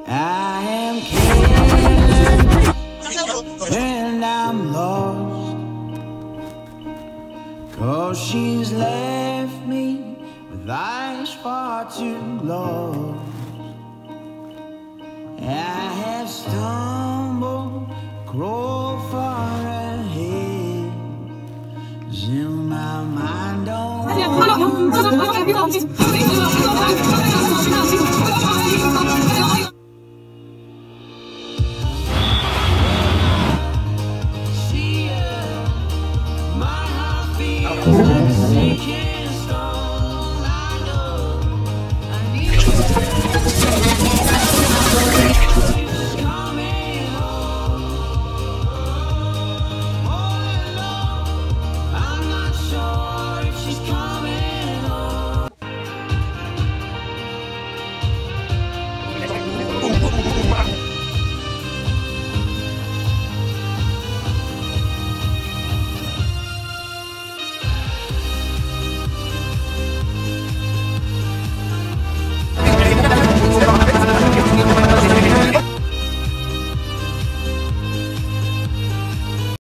I am careless and I'm lost, 'cause she's left me with eyes far too lost. I have stumbled, crawled far ahead, 'cause in my mind don't